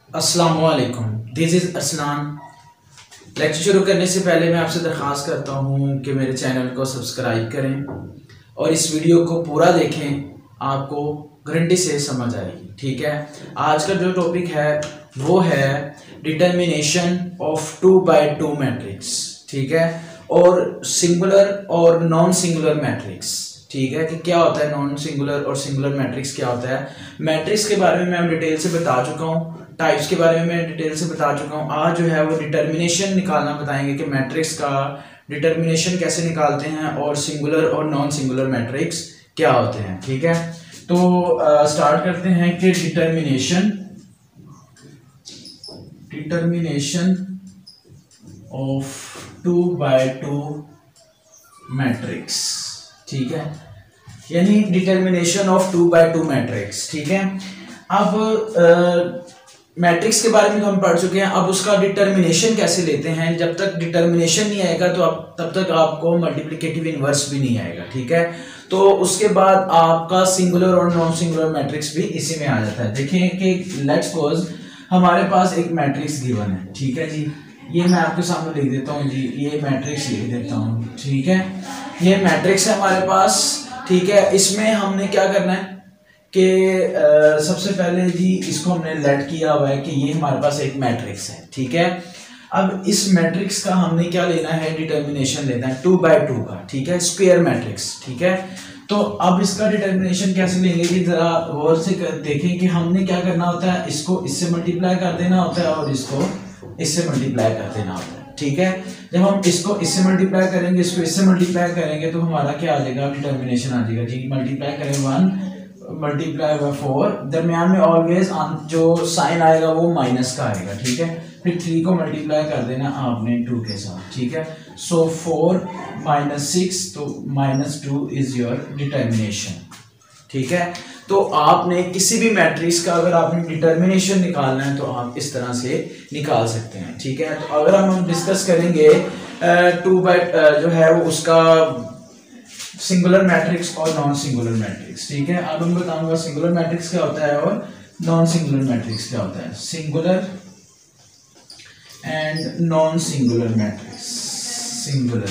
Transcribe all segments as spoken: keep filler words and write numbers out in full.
अस्सलाम वालेकुम, this is Aslan. Lecture शुरू करने से पहले मैं आपसे दरख्वास्त करता हूँ कि मेरे चैनल को सब्सक्राइब करें और इस वीडियो को पूरा देखें, आपको गारंटी से समझ आएगी। ठीक है, आज का जो टॉपिक है वो है determination of two by two matrix. ठीक है, और सिंगुलर और नॉन सिंगुलर मैट्रिक्स। ठीक है, कि क्या होता है नॉन सिंगुलर और सिंगुलर मैट्रिक्स क्या होता है। मैट्रिक्स के बारे में मैं डिटेल से बता चुका हूँ, टाइप्स के बारे में मैं डिटेल से बता चुका हूँ। आज जो है वो डिटर्मिनेशन निकालना बताएंगे कि मैट्रिक्स का डिटर्मिनेशन कैसे निकालते हैं और सिंगुलर और नॉन सिंगुलर मैट्रिक्स क्या होते हैं। ठीक है, तो स्टार्ट करते हैं कि determination determination of two by two matrix. ठीक है, यानी determination of two by two matrix. ठीक है, अब मैट्रिक्स के बारे में तो हम पढ़ चुके हैं, अब उसका डिटर्मिनेशन कैसे लेते हैं। जब तक डिटर्मिनेशन नहीं आएगा तो आप तब तक आपको मल्टीप्लिकेटिव इनवर्स भी नहीं आएगा। ठीक है, तो उसके बाद आपका सिंगुलर और नॉन सिंगुलर मैट्रिक्स भी इसी में आ जाता है। देखिए कि लेट्स सपोज हमारे पास एक मैट्रिक्स गिवन है। ठीक है जी, ये मैं आपके सामने लिख देता हूँ जी, ये मैट्रिक्स लिख देता हूँ। ठीक है, ये मैट्रिक्स है हमारे पास। ठीक है, इसमें हमने क्या करना है कि सबसे पहले जी इसको हमने लेट किया हुआ है कि ये हमारे पास एक मैट्रिक्स है। ठीक है, अब इस मैट्रिक्स का हमने क्या लेना है, डिटर्मिनेशन लेना है टू बाय टू का। ठीक है, स्क्वायर मैट्रिक्स। ठीक है, तो अब इसका डिटर्मिनेशन कैसे लेंगे जी, जरा गौर से देखें कि हमने क्या करना होता है, इसको इससे मल्टीप्लाई कर देना होता है और इसको इससे मल्टीप्लाई कर देना होता है। ठीक है, जब हम इसको इससे मल्टीप्लाई करेंगे, इसको इससे मल्टीप्लाई करेंगे तो हमारा क्या आ जाएगा, डिटर्मिनेशन आ जाएगा जी। मल्टीप्लाई करें वन मल्टीप्लाई बाय फोर, दरमियान में ऑलवेज जो साइन आएगा वो माइनस का आएगा। ठीक है, फिर थ्री को मल्टीप्लाई कर देना आपने टू के साथ। ठीक है, सो फोर माइनस सिक्स, तो minus two is your determination. ठीक है, तो आपने किसी भी मैट्रिक्स का अगर आपने डिटर्मिनेशन निकालना है तो आप इस तरह से निकाल सकते हैं। ठीक है, तो अगर हम डिस्कस करेंगे टू बाय जो है वो उसका सिंगुलर मैट्रिक्स और नॉन सिंगुलर मैट्रिक्स। ठीक है, अब मैं बताऊंगा सिंगुलर मैट्रिक्स क्या होता है और नॉन सिंगुलर मैट्रिक्स क्या होता है। Singular and non singular matrix, singular.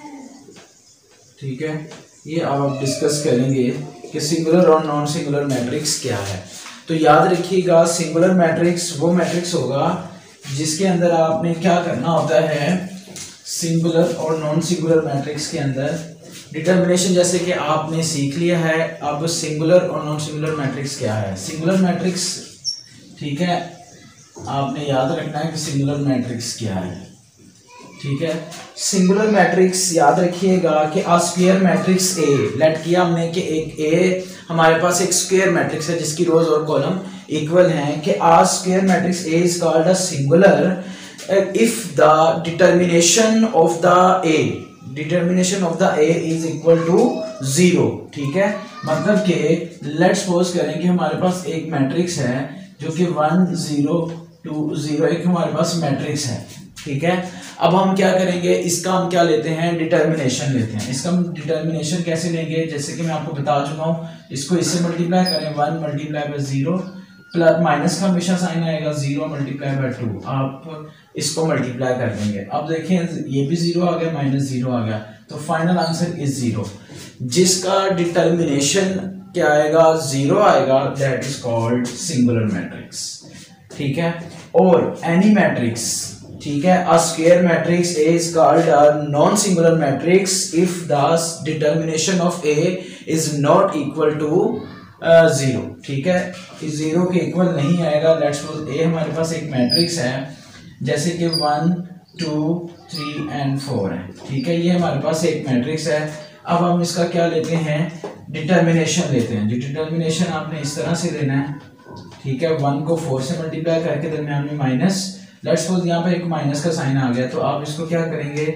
ठीक है, ये अब आप डिस्कस करेंगे कि सिंगुलर और नॉन सिंगुलर मैट्रिक्स क्या है। तो याद रखिएगा, सिंगुलर मैट्रिक्स वो मैट्रिक्स होगा जिसके अंदर आपने क्या करना होता है, सिंगुलर और नॉन सिंगुलर मैट्रिक्स के अंदर डिटर्मिनेशन जैसे कि आपने सीख लिया है। अब सिंगुलर और नॉन सिंगुलर मैट्रिक्स क्या है। सिंगुलर मैट्रिक्स, ठीक है, आपने याद रखना है कि सिंगुलर मैट्रिक्स क्या है। ठीक है, सिंगुलर मैट्रिक्स याद रखिएगा कि a square matrix A let किया हमने कि एक ए हमारे पास एक स्क्वायर मैट्रिक्स है जिसकी रोज और कॉलम इक्वल हैं, कि a square matrix A is called a singular if the determination of the A determination of the A is equal to zero. ठीक है, मतलब कि लेट्स सपोज करें कि हमारे पास एक मैट्रिक्स है जो कि वन जीरो टू जीरो एक हमारे पास मैट्रिक्स है। ठीक है, अब हम क्या करेंगे, इसका हम क्या लेते हैं, डिटर्मिनेशन लेते हैं। इसका हम डिटर्मिनेशन कैसे लेंगे, जैसे कि मैं आपको बता चुका हूँ, इसको इससे मल्टीप्लाई करें, one multiply by zero plus minus का हमेशा साइन आएगा, जीरो मल्टीप्लाई बाय टू, आप इसको मल्टीप्लाई कर देंगे। अब देखें ये भी जीरो आ गया, माइनस जीरो आ गया, तो फाइनल आंसर इज जीरो। जिसका डिटर्मिनेशन क्या आएगा, जीरो आएगा, that is called singular matrix. ठीक है, और एनी मैट्रिक्स, ठीक है, a square matrix A is called a non singular matrix if the determination of A is not equal to zero. ठीक है, जीरो के इक्वल नहीं आएगा। लेट्स सपोज ए हमारे पास एक मैट्रिक्स है जैसे कि one two three and four है। ठीक है, ये हमारे पास एक मैट्रिक्स है। अब हम इसका क्या लेते हैं, डिटर्मिनेशन लेते हैं। जो डिटर्मिनेशन आपने इस तरह से लेना है। ठीक है, वन को फोर से मल्टीप्लाई करके दरमियान में माइनस, लेट्स सपोज यहाँ पे एक माइनस का साइन आ गया, तो आप इसको क्या करेंगे,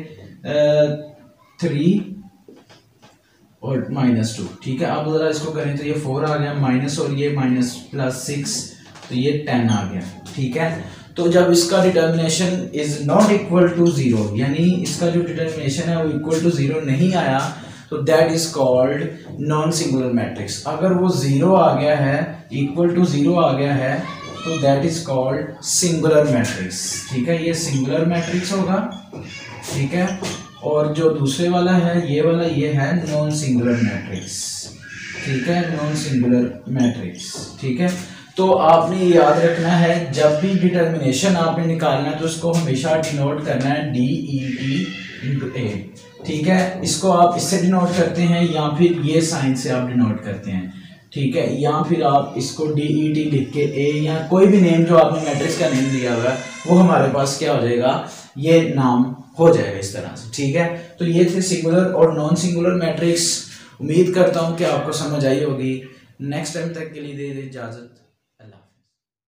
थ्री और माइनस टू। ठीक है, अब जरा इसको करें तो ये फोर आ गया, माइनस और ये माइनस प्लस सिक्स, तो ये टेन आ गया। ठीक है, तो जब इसका determination is not equal to zero, यानी इसका जो डिटर्मिनेशन है वो इक्वल टू जीरो नहीं आया, तो that is called non singular matrix. अगर वो जीरो आ गया है, इक्वल टू जीरो आ गया है, तो that is called singular matrix. ठीक है, ये सिंगुलर मैट्रिक्स होगा। ठीक है, और जो दूसरे वाला है ये वाला ये है नॉन सिंगुलर मैट्रिक्स। ठीक है, नॉन सिंगुलर मैट्रिक्स। ठीक है, तो आपने याद रखना है जब भी डिटर्मिनेशन आपने निकालना है तो उसको हमेशा डिनोट करना है D E T into A. ठीक है, इसको आप इससे डिनोट करते हैं या फिर ये साइन से आप डिनोट करते हैं। ठीक है, या फिर आप इसको डी ई टी लिख के ए या कोई भी नेम जो आपने मैट्रिक्स का नेम दिया हुआ है वो हमारे पास क्या हो जाएगा, ये नाम हो जाएगा इस तरह से। ठीक है, तो ये थे सिंगुलर और नॉन सिंगुलर मैट्रिक्स। उम्मीद करता हूँ कि आपको समझ आई होगी। नेक्स्ट टाइम तक के लिए दे दे इजाज़त।